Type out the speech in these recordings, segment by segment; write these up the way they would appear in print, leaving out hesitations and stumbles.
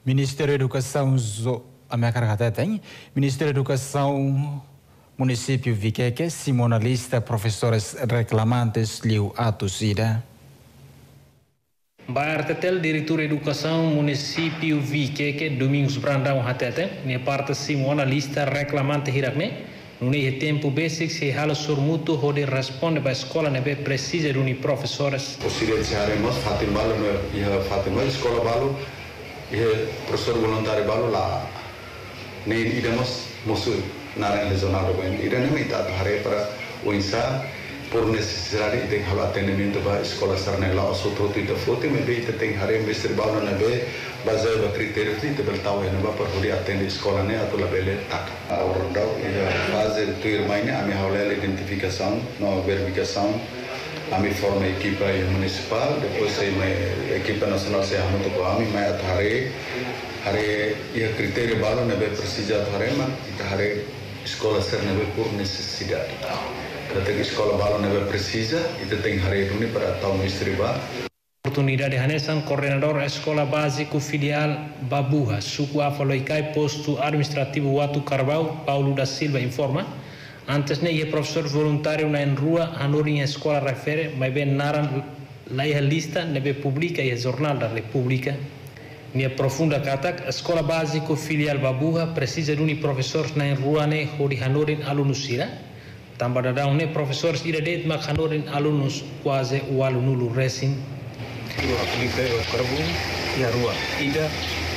Ministério da Educação Ministério da Educação Município Viqueque, Simona lista professores reclamantes liu atusida. Bartetel, diretor de Educação Município Viqueque, Domingos Brandão Hatete, minha parte Simona lista reclamante hirakne. No tempo basic se hala surmuto hode responde para a escola nebe precisa de uni professores. O Síria de Haremos, Fatima Fatima, escola balo, professor voluntário balo lá. Nem iremos musuh naran regional doben. Irene minta hari para o insa por necessidade de atendimento para a escola sarnela o sotroti da foto, mas bem tem hari mestre balo nebe baseado no critério de beltau é neba para poder atender escola né a toda bele tak. A ordem é fase de irmãinha a minha aula identificação, no verificação. A minha forma equipa municipal, depois a equipa nacional se chama to a minha athare hari ia critério balo nebe precisa athare mas hari escola ser nebe por necessidade. Kalau escola balo nebe precisa itu tem hari ini para tahu mistriba. Oportunidade Hanesan, coordenador escola básico filial Babuha, suku Afaloicai, posto administrativo Watu Carvau, Paulo da Silva informa. Antes ne ia professor voluntário na rua Hanorin escola refere, mas bem naran lá a lista nebe publica e jornal da República. Minha profunda katak, escola básico filial Babuha precisa de uni professores na rua ne hori Hanorin alunos ira. Tambah dadang ne professores ira det mak Hanorin alunos quase o alunulo resin. Aplica o carbo e a rua. Ida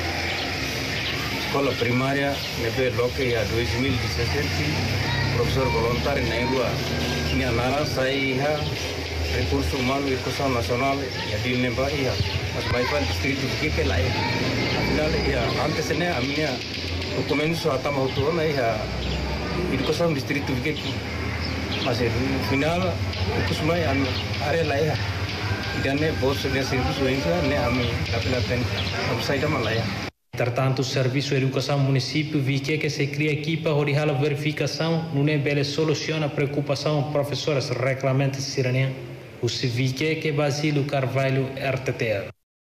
escola primária nebe loke ya 2017 professor voluntário na rua. Minha nara saya recurso humano e educação nacional ya di neba ya mas baifan distrito que lá é. Afinal ya antes ne a minha documento só estava autor ya educação distrito que mas no final recurso mai are lá ya. Dan ne bos ne serviço entra ne ami apelaten website malaya. Entretanto, o Serviço de Educação Município Viqueque se cria equipa orihala verificação, não é bela soluciona a preocupação professores reclamantes sirania. O Viqueque Basílio Carvalho RTTR.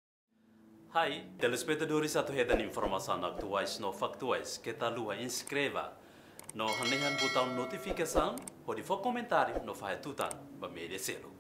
Hai, telespectadores atuhedan informação atuais no factuais que tal lua inscreva no hanehan botão notificação ou de for comentário no fahetutan ba merecê-lo.